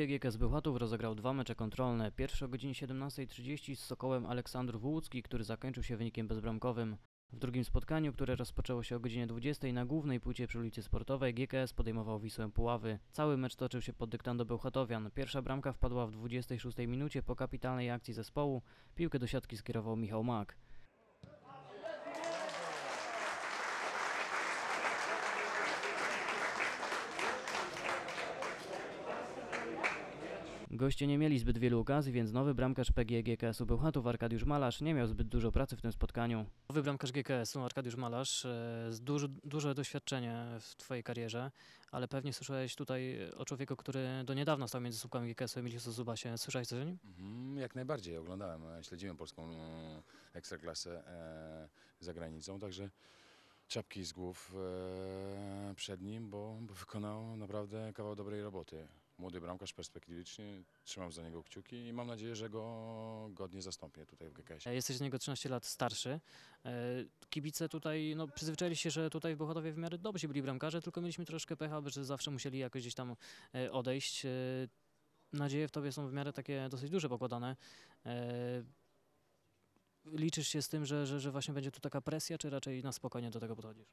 lidze GKS Bełchatów rozegrał dwa mecze kontrolne. Pierwszy o godzinie 17:30 z Sokołem Aleksandrów Łódzki, który zakończył się wynikiem bezbramkowym. W drugim spotkaniu, które rozpoczęło się o godzinie 20:00 na głównej płycie przy ulicy Sportowej, GKS podejmował Wisłę Puławy. Cały mecz toczył się pod dyktando bełchatowian. Pierwsza bramka wpadła w 26:00 minucie po kapitalnej akcji zespołu. Piłkę do siatki skierował Michał Mak. Goście nie mieli zbyt wielu okazji, więc nowy bramkarz PGE GKS-u Bełchatów Arkadiusz Malarz nie miał zbyt dużo pracy w tym spotkaniu. Nowy bramkarz GKS-u Arkadiusz Malarz, duże doświadczenie w Twojej karierze, ale pewnie słyszałeś tutaj o człowieku, który do niedawna stał między słupkami GKS-u, Emiliusu Zubasie. Słyszałeś coś o nim? Jak najbardziej, oglądałem, śledziłem polską ekstraklasę za granicą, także czapki z głów przed nim, bo wykonał naprawdę kawał dobrej roboty. Młody bramkarz, perspektywiczny, trzymam za niego kciuki i mam nadzieję, że go godnie zastąpię tutaj w GKS-ie. Jesteś z niego 13 lat starszy. Kibice tutaj przyzwyczaili się, że tutaj w Bełchatowie w miarę dobrzy byli bramkarze, tylko mieliśmy troszkę pecha, że zawsze musieli jakoś gdzieś tam odejść. Nadzieje w Tobie są w miarę takie dosyć duże pokładane. Liczysz się z tym, że właśnie będzie tu taka presja, czy raczej na spokojnie do tego podchodzisz?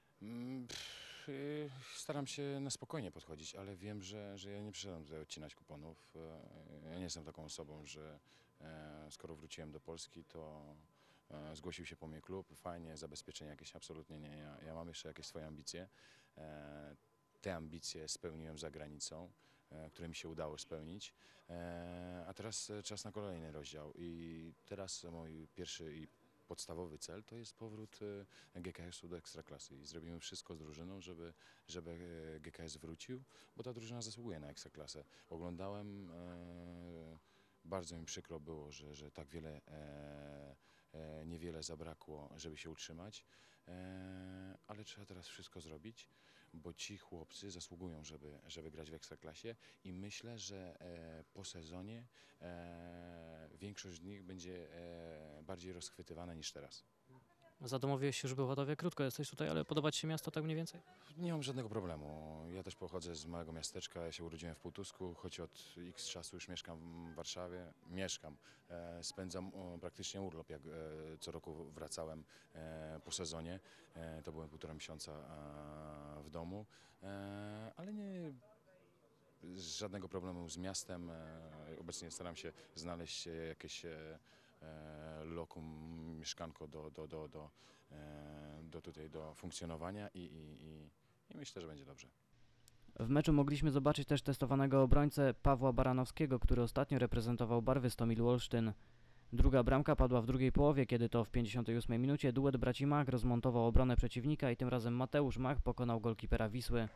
Staram się na spokojnie podchodzić, ale wiem, że ja nie przyszedłem tutaj odcinać kuponów. Ja nie jestem taką osobą, że skoro wróciłem do Polski, to zgłosił się po mnie klub, fajnie, zabezpieczenie jakieś, absolutnie nie. Ja mam jeszcze jakieś swoje ambicje. Te ambicje spełniłem za granicą, które mi się udało spełnić, a teraz czas na kolejny rozdział i teraz mój pierwszy i podstawowy cel to jest powrót GKS-u do Ekstraklasy i zrobimy wszystko z drużyną, żeby GKS wrócił, bo ta drużyna zasługuje na Ekstraklasę. Oglądałem, bardzo mi przykro było, że tak niewiele zabrakło, żeby się utrzymać, ale trzeba teraz wszystko zrobić, bo ci chłopcy zasługują, żeby grać w Ekstraklasie i myślę, że po sezonie większość z nich będzie bardziej rozchwytywana niż teraz. Zadomowiłeś się już w Bełchatowie, krótko jesteś tutaj, ale podoba Ci się miasto tak mniej więcej? Nie mam żadnego problemu. Ja też pochodzę z małego miasteczka, ja się urodziłem w Półtusku, choć od x czasu już mieszkam w Warszawie. Spędzam praktycznie urlop, jak co roku wracałem po sezonie. To byłem 1,5 miesiąca w domu, ale nie żadnego problemu z miastem. Obecnie staram się znaleźć jakieś lokum, mieszkanko do funkcjonowania i myślę, że będzie dobrze. W meczu mogliśmy zobaczyć też testowanego obrońcę Pawła Baranowskiego, który ostatnio reprezentował barwy Stomilu Olsztyn. Druga bramka padła w drugiej połowie, kiedy to w 58 minucie duet braci Mach rozmontował obronę przeciwnika i tym razem Mateusz Mach pokonał golkipera Wisły.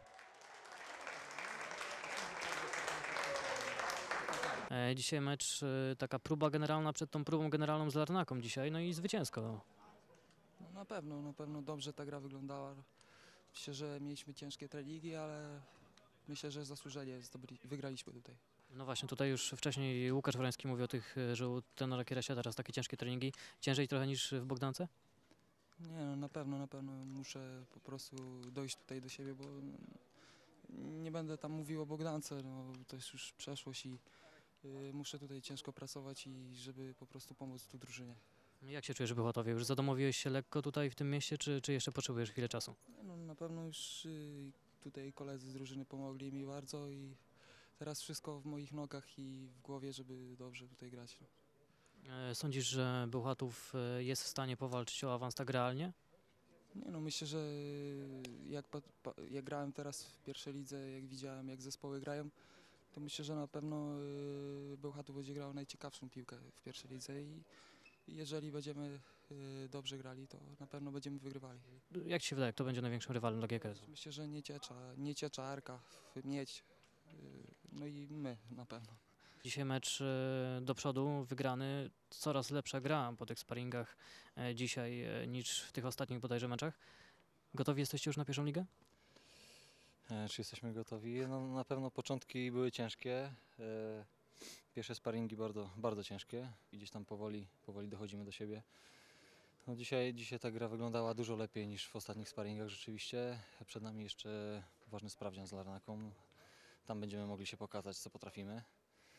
Dzisiaj mecz, taka próba generalna przed tą próbą generalną z Larnaką dzisiaj, no i zwycięsko. No na pewno dobrze ta gra wyglądała. Myślę, że mieliśmy ciężkie treningi, ale myślę, że zasłużenie wygraliśmy tutaj. No właśnie, tutaj już wcześniej Łukasz Wroński mówił o tych, że u trenera Kierasia teraz takie ciężkie treningi. Ciężej trochę niż w Bogdance? Nie no, na pewno muszę po prostu dojść tutaj do siebie, bo nie będę tam mówił o Bogdance, no to jest już przeszłość i muszę tutaj ciężko pracować i żeby po prostu pomóc tu drużynie. Jak się czujesz w Bełchatowie? Już zadomowiłeś się lekko tutaj w tym mieście, czy jeszcze potrzebujesz chwilę czasu? No, na pewno już tutaj koledzy z drużyny pomogli mi bardzo i teraz wszystko w moich nogach i w głowie, żeby dobrze tutaj grać. No. Sądzisz, że Bełchatów jest w stanie powalczyć o awans tak realnie? Nie no, myślę, że jak grałem teraz w pierwszej lidze, jak widziałem jak zespoły grają, to myślę, że na pewno Bełchatów będzie grał najciekawszą piłkę w pierwszej lidze i jeżeli będziemy dobrze grali, to na pewno będziemy wygrywali. Jak Ci się wydaje, kto będzie największym rywalem dla GKS-u? Myślę, że Nieciecza, Arka, Miedź, no i my na pewno. Dzisiaj mecz do przodu, wygrany, coraz lepsza gra po tych sparingach dzisiaj niż w tych ostatnich bodajże meczach. Gotowi jesteście już na pierwszą ligę? Czy jesteśmy gotowi? No, na pewno początki były ciężkie. Pierwsze sparingi bardzo ciężkie i gdzieś tam powoli dochodzimy do siebie. No dzisiaj ta gra wyglądała dużo lepiej niż w ostatnich sparingach rzeczywiście. Przed nami jeszcze ważny sprawdzian z Larnaką. Tam będziemy mogli się pokazać, co potrafimy.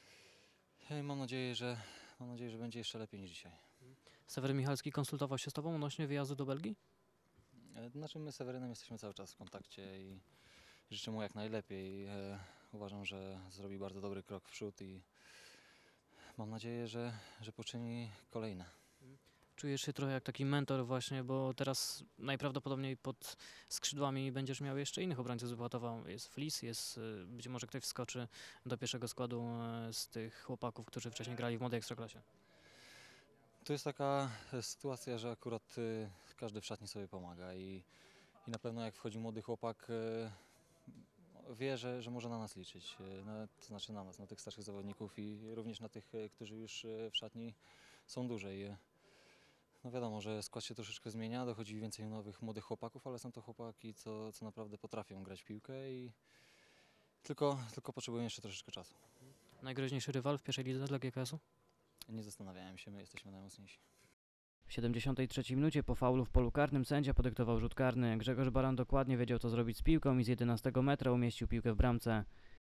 Mam nadzieję, że będzie jeszcze lepiej niż dzisiaj. Sewery Michalski konsultował się z Tobą odnośnie wyjazdu do Belgii? Znaczy my z Sewerynem jesteśmy cały czas w kontakcie i życzę mu jak najlepiej. Uważam, że zrobi bardzo dobry krok w przód i mam nadzieję, że poczyni kolejne. Czujesz się trochę jak taki mentor właśnie, bo teraz najprawdopodobniej pod skrzydłami będziesz miał jeszcze innych obrońców z Bełchatowa. Jest Flis, jest być może ktoś wskoczy do pierwszego składu z tych chłopaków, którzy wcześniej grali w młodej ekstraklasie. To jest taka sytuacja, że akurat każdy w szatni sobie pomaga i na pewno jak wchodzi młody chłopak, wie, że może na nas liczyć. To znaczy na nas, na tych starszych zawodników i również na tych, którzy już w szatni są dłużej. No wiadomo, że skład się troszeczkę zmienia, dochodzi więcej nowych młodych chłopaków, ale są to chłopaki, co naprawdę potrafią grać w piłkę i tylko potrzebują jeszcze troszeczkę czasu. Najgroźniejszy rywal w pierwszej lidze dla GKS-u? Nie zastanawiałem się, my jesteśmy najmocniejsi. W 73 minucie po faulu w polu karnym sędzia podyktował rzut karny. Grzegorz Baran dokładnie wiedział, co zrobić z piłką i z 11 metra umieścił piłkę w bramce.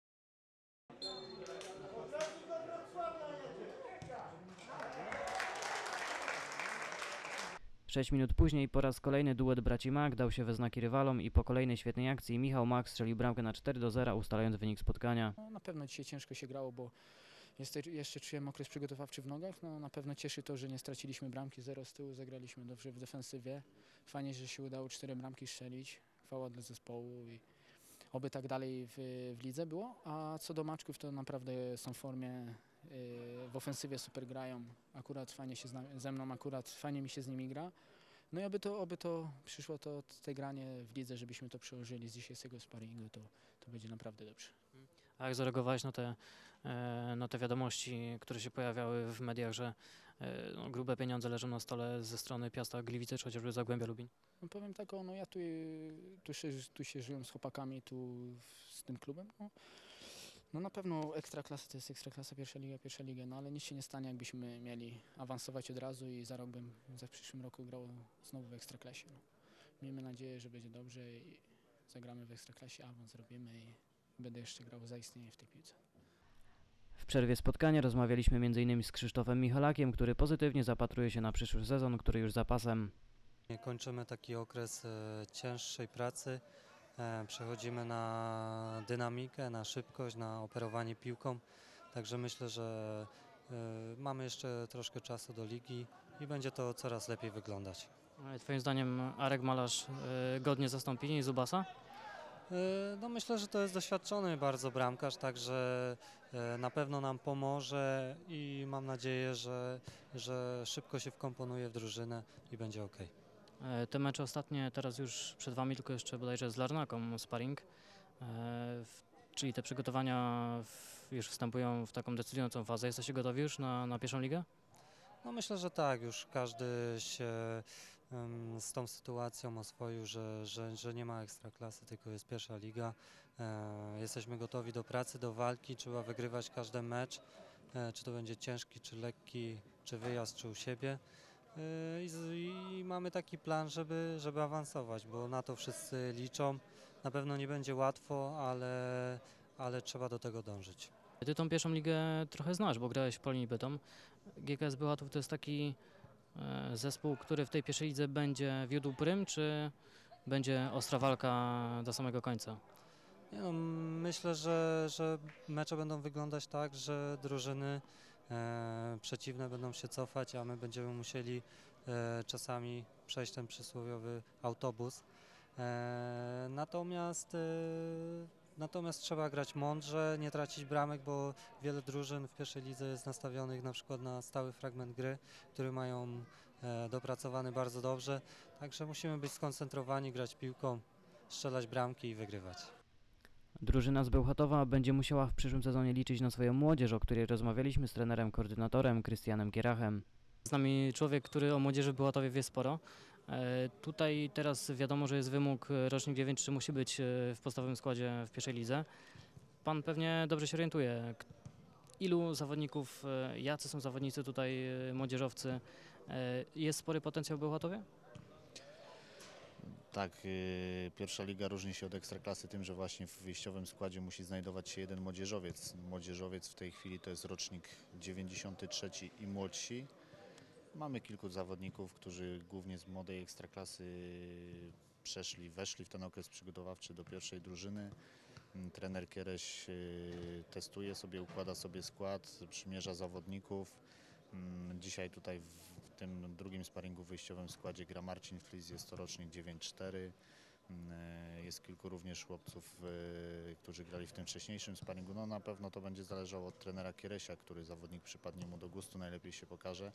6 minut później po raz kolejny duet braci Mak dał się we znaki rywalom i po kolejnej świetnej akcji Michał Mak strzelił bramkę na 4-0, ustalając wynik spotkania. No, na pewno dzisiaj ciężko się grało, bo jeszcze czułem okres przygotowawczy w nogach. No, na pewno cieszy to, że nie straciliśmy bramki, 0 z tyłu, zagraliśmy dobrze w defensywie. Fajnie, że się udało 4 bramki strzelić. Chwała dla zespołu i oby tak dalej w lidze było. A co do Maczków, to naprawdę są w formie, w ofensywie super grają. Akurat fajnie się ze mną, akurat fajnie mi się z nimi gra. No i oby to przyszło te granie w lidze, żebyśmy to przełożyli z dzisiejszego sparingu, to będzie naprawdę dobrze. A jak zareagowałeś na te wiadomości, które się pojawiały w mediach, że grube pieniądze leżą na stole ze strony Piasta Gliwice, czy chociażby Zagłębia Lubin? No powiem tak, no ja tu się żyłem z chłopakami z tym klubem. No na pewno ekstraklasa to jest ekstraklasa, pierwsza liga, no ale nic się nie stanie, jakbyśmy mieli awansować od razu i za rok w przyszłym roku grał znowu w ekstraklasie. No. Miejmy nadzieję, że będzie dobrze i zagramy w ekstraklasie, awans zrobimy i będę jeszcze grał zaistnienie w tej piłce. W przerwie spotkania rozmawialiśmy m.in. z Krzysztofem Michalakiem, który pozytywnie zapatruje się na przyszły sezon, który już za pasem. Kończymy taki okres cięższej pracy, przechodzimy na dynamikę, na szybkość, na operowanie piłką, także myślę, że mamy jeszcze troszkę czasu do ligi i będzie to coraz lepiej wyglądać. Twoim zdaniem Arek Malarz godnie zastąpi Zubasa? No myślę, że to jest doświadczony bardzo bramkarz, także na pewno nam pomoże i mam nadzieję, że szybko się wkomponuje w drużynę i będzie ok. Te mecze ostatnie teraz już przed Wami, tylko jeszcze bodajże z Larnaką sparring, czyli te przygotowania już wstępują w taką decydującą fazę. Jesteście gotowi już na pierwszą ligę? No myślę, że tak, już każdy się z tą sytuacją oswoił, że nie ma ekstraklasy, tylko jest pierwsza liga. Jesteśmy gotowi do pracy, do walki, trzeba wygrywać każdy mecz, czy to będzie ciężki, czy lekki, czy wyjazd, czy u siebie. I mamy taki plan, żeby awansować, bo na to wszyscy liczą. Na pewno nie będzie łatwo, ale trzeba do tego dążyć. Ty tą pierwszą ligę trochę znasz, bo grałeś w Polonii Bytom. GKS Bełchatów to jest taki zespół, który w tej pierwszej lidze będzie wiódł prym, czy będzie ostra walka do samego końca? Nie no, myślę, że mecze będą wyglądać tak, że drużyny przeciwne będą się cofać, a my będziemy musieli czasami przejść ten przysłowiowy autobus. Natomiast trzeba grać mądrze, nie tracić bramek, bo wiele drużyn w pierwszej lidze jest nastawionych na przykład na stały fragment gry, który mają dopracowany bardzo dobrze. Także musimy być skoncentrowani, grać piłką, strzelać bramki i wygrywać. Drużyna z Bełchatowa będzie musiała w przyszłym sezonie liczyć na swoją młodzież, o której rozmawialiśmy z trenerem koordynatorem Krystianem Kierachem. Z nami człowiek, który o młodzieży w Bełchatowie wie sporo. Tutaj teraz wiadomo, że jest wymóg rocznik 9, czy musi być w podstawowym składzie w pierwszej lidze. Pan pewnie dobrze się orientuje. Ilu zawodników, jacy są zawodnicy tutaj, młodzieżowcy? Jest spory potencjał w Bełchatowie? Tak, pierwsza liga różni się od Ekstraklasy tym, że właśnie w wyjściowym składzie musi znajdować się jeden młodzieżowiec. Młodzieżowiec w tej chwili to jest rocznik 93 i młodsi. Mamy kilku zawodników, którzy głównie z młodej Ekstraklasy weszli w ten okres przygotowawczy do pierwszej drużyny. Trener Kiereś testuje sobie, układa sobie skład, przymierza zawodników. Dzisiaj tutaj w tym drugim sparingu wyjściowym składzie gra Marcin Flis, jest to rocznik 9-4. Jest kilku również chłopców, którzy grali w tym wcześniejszym sparingu. No na pewno to będzie zależało od trenera Kieresia, który zawodnik przypadnie mu do gustu, najlepiej się pokaże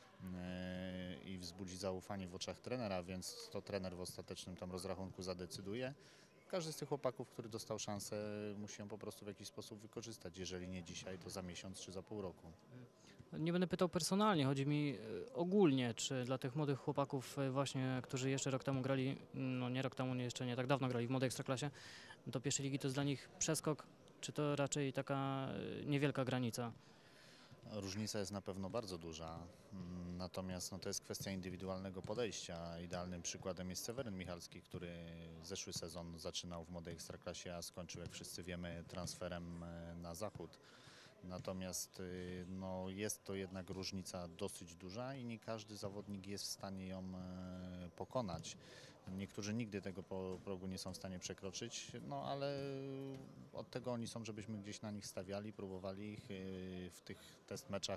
i wzbudzi zaufanie w oczach trenera, więc to trener w ostatecznym tam rozrachunku zadecyduje. Każdy z tych chłopaków, który dostał szansę, musi ją po prostu w jakiś sposób wykorzystać. Jeżeli nie dzisiaj, to za miesiąc czy za pół roku. Nie będę pytał personalnie, chodzi mi ogólnie, czy dla tych młodych chłopaków właśnie, którzy jeszcze rok temu grali, no nie rok temu, jeszcze nie tak dawno grali w młodej Ekstraklasie, do pierwszej ligi to jest dla nich przeskok, czy to raczej taka niewielka granica? Różnica jest na pewno bardzo duża, natomiast no, to jest kwestia indywidualnego podejścia. Idealnym przykładem jest Seweryn Michalski, który zeszły sezon zaczynał w młodej Ekstraklasie, a skończył, jak wszyscy wiemy, transferem na zachód. Natomiast no, jest to jednak różnica dosyć duża i nie każdy zawodnik jest w stanie ją pokonać. Niektórzy nigdy tego progu nie są w stanie przekroczyć, no ale od tego oni są, żebyśmy gdzieś na nich stawiali, próbowali ich w tych test meczach,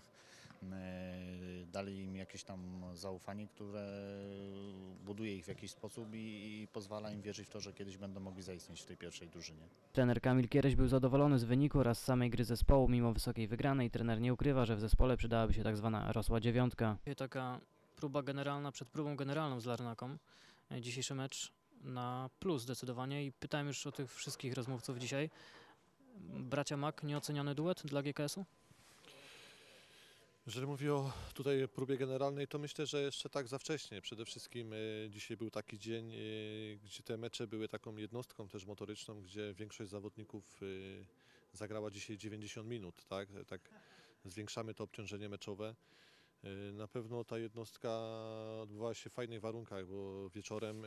dali im jakieś tam zaufanie, które buduje ich w jakiś sposób i pozwala im wierzyć w to, że kiedyś będą mogli zaistnieć w tej pierwszej drużynie. Trener Kamil Kiereś był zadowolony z wyniku oraz samej gry zespołu mimo wysokiej wygranej. Trener nie ukrywa, że w zespole przydałaby się tak zwana rosła dziewiątka. Taka próba generalna przed próbą generalną z Larnaką. Dzisiejszy mecz na plus zdecydowanie i pytałem już o tych wszystkich rozmówców dzisiaj. Bracia Mak, nieoceniony duet dla GKS-u? Jeżeli mówię o tutaj próbie generalnej, to myślę, że jeszcze tak za wcześnie. Przede wszystkim dzisiaj był taki dzień, gdzie te mecze były taką jednostką też motoryczną, gdzie większość zawodników zagrała dzisiaj 90 minut. Tak zwiększamy to obciążenie meczowe. Na pewno ta jednostka odbywała się w fajnych warunkach, bo wieczorem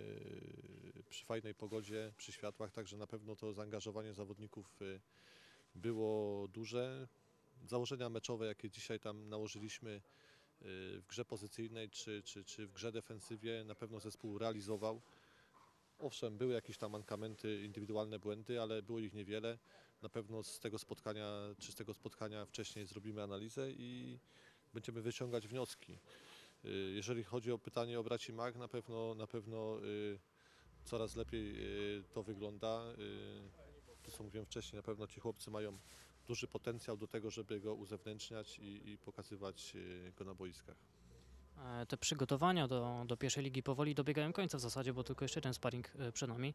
przy fajnej pogodzie, przy światłach, także na pewno to zaangażowanie zawodników było duże. Założenia meczowe, jakie dzisiaj tam nałożyliśmy w grze pozycyjnej czy w grze defensywie, na pewno zespół realizował. Owszem, były jakieś tam mankamenty, indywidualne błędy, ale było ich niewiele. Na pewno z tego spotkania wcześniej zrobimy analizę i będziemy wyciągać wnioski. Jeżeli chodzi o pytanie o braci Mak, na pewno coraz lepiej to wygląda. To co mówiłem wcześniej, na pewno ci chłopcy mają duży potencjał do tego, żeby go uzewnętrzniać i pokazywać go na boiskach. Te przygotowania do pierwszej ligi powoli dobiegają końca w zasadzie, bo tylko jeszcze jeden sparring przed nami.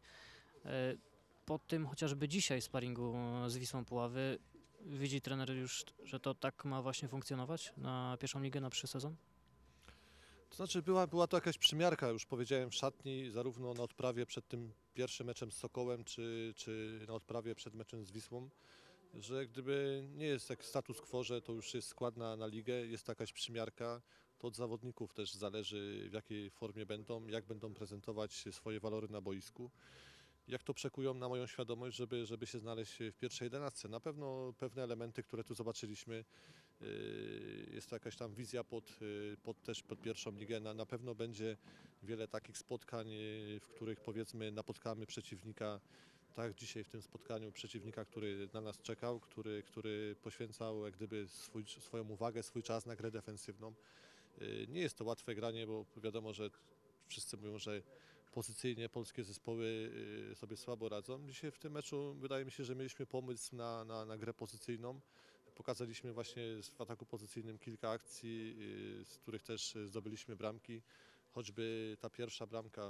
Po tym chociażby dzisiaj sparingu z Wisłą Puławy widzi trener już, że to tak ma właśnie funkcjonować na pierwszą ligę, na przyszły sezon? To znaczy była to jakaś przymiarka, już powiedziałem, w szatni, zarówno na odprawie przed tym pierwszym meczem z Sokołem, czy na odprawie przed meczem z Wisłą, że gdyby nie jest tak status quo, że to już jest skład na ligę, jest to jakaś przymiarka, to od zawodników też zależy, w jakiej formie będą, jak będą prezentować swoje walory na boisku, jak to przekują na moją świadomość, żeby się znaleźć w pierwszej 11. Na pewno pewne elementy, które tu zobaczyliśmy, jest to jakaś tam wizja też pod pierwszą ligę. Na pewno będzie wiele takich spotkań, w których powiedzmy napotkamy przeciwnika, tak jak dzisiaj w tym spotkaniu, przeciwnika, który na nas czekał, który poświęcał jak gdyby swoją uwagę, swój czas na grę defensywną. Nie jest to łatwe granie, bo wiadomo, że wszyscy mówią, że pozycyjnie polskie zespoły sobie słabo radzą. Dzisiaj w tym meczu wydaje mi się, że mieliśmy pomysł na grę pozycyjną. Pokazaliśmy właśnie w ataku pozycyjnym kilka akcji, z których też zdobyliśmy bramki. Choćby ta pierwsza bramka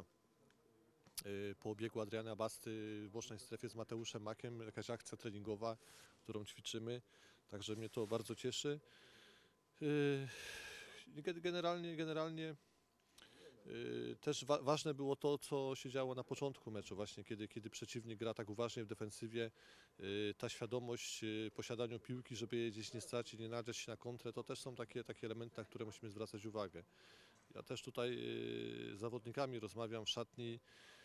po obiegu Adriana Basty w bocznej strefie z Mateuszem Makiem, jakaś akcja treningowa, którą ćwiczymy. Także mnie to bardzo cieszy. Generalnie też ważne było to, co się działo na początku meczu, właśnie kiedy przeciwnik gra tak uważnie w defensywie, ta świadomość posiadania piłki, żeby jej gdzieś nie stracić, nie nadziać się na kontrę, to też są takie elementy, na które musimy zwracać uwagę. Ja też tutaj z zawodnikami rozmawiam w szatni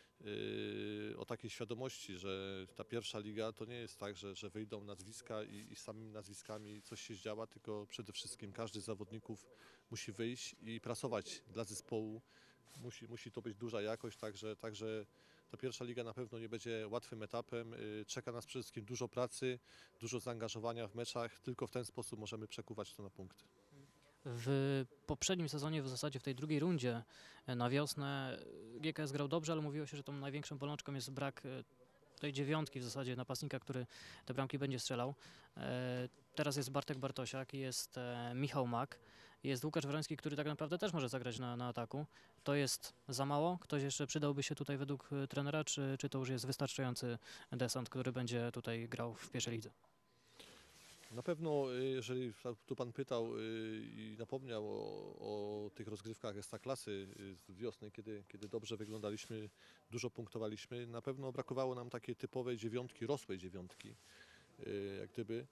o takiej świadomości, że ta pierwsza liga to nie jest tak, że wyjdą nazwiska i z samymi nazwiskami coś się zdziała, tylko przede wszystkim każdy z zawodników musi wyjść i pracować dla zespołu. Musi to być duża jakość, także ta pierwsza liga na pewno nie będzie łatwym etapem. Czeka nas przede wszystkim dużo pracy, dużo zaangażowania w meczach. Tylko w ten sposób możemy przekuwać to na punkty. W poprzednim sezonie, w zasadzie w tej drugiej rundzie na wiosnę GKS grał dobrze, ale mówiło się, że tą największą bolączką jest brak tej dziewiątki w zasadzie napastnika, który te bramki będzie strzelał. Teraz jest Bartek Bartosiak, jest Michał Mak, jest Łukasz Wroński, który tak naprawdę też może zagrać na ataku. To jest za mało? Ktoś jeszcze przydałby się tutaj według trenera, czy to już jest wystarczający desant, który będzie tutaj grał w pierwszej lidze? Na pewno, jeżeli tu Pan pytał i napomniał o tych rozgrywkach Ekstraklasy z wiosny, kiedy dobrze wyglądaliśmy, dużo punktowaliśmy, na pewno brakowało nam takiej typowej dziewiątki, rosłej dziewiątki, jak gdyby.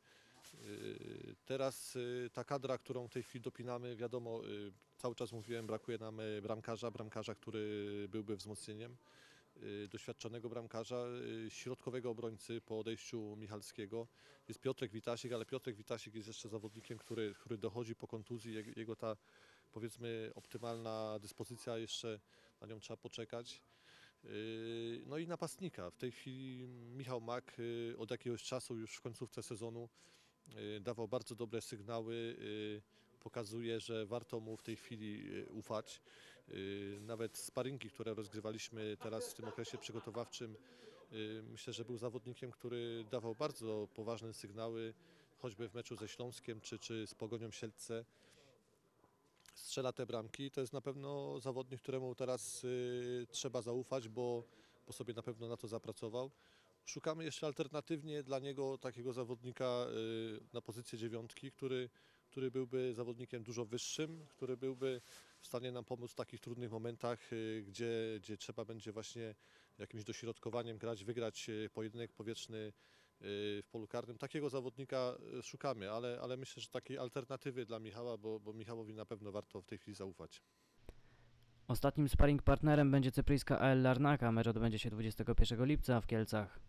Teraz ta kadra, którą w tej chwili dopinamy, wiadomo, cały czas mówiłem, brakuje nam bramkarza, który byłby wzmocnieniem, doświadczonego bramkarza, środkowego obrońcy po odejściu Michalskiego. Jest Piotrek Witasik, ale Piotrek Witasik jest jeszcze zawodnikiem, który dochodzi po kontuzji. Jego ta, powiedzmy, optymalna dyspozycja, jeszcze na nią trzeba poczekać. No i napastnika. W tej chwili Michał Mak od jakiegoś czasu już w końcówce sezonu dawał bardzo dobre sygnały. Pokazuje, że warto mu w tej chwili ufać. Nawet sparingi, które rozgrywaliśmy teraz w tym okresie przygotowawczym, myślę, że był zawodnikiem, który dawał bardzo poważne sygnały, choćby w meczu ze Śląskiem czy z Pogonią Siedlce. Strzela te bramki. To jest na pewno zawodnik, któremu teraz trzeba zaufać, bo sobie na pewno na to zapracował. Szukamy jeszcze alternatywnie dla niego takiego zawodnika na pozycję dziewiątki, który byłby zawodnikiem dużo wyższym, który byłby w stanie nam pomóc w takich trudnych momentach, gdzie trzeba będzie właśnie jakimś dośrodkowaniem wygrać pojedynek powietrzny w polu karnym. Takiego zawodnika szukamy, ale myślę, że takiej alternatywy dla Michała, bo Michałowi na pewno warto w tej chwili zaufać. Ostatnim sparring partnerem będzie cypryjska AL Larnaca. Mecz odbędzie się 21 lipca w Kielcach.